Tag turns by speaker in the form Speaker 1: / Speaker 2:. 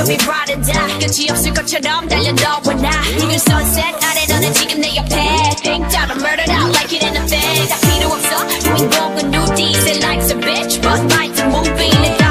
Speaker 1: be ride or die. 끝이 없을 것처럼 달려 너와 나. 붉은 sunset 아래 너는 지금 내 옆에. Think down and murdered out like it in a bed. 다 필요 없어 주인공은 누디. Say life's a bitch but life's a movie.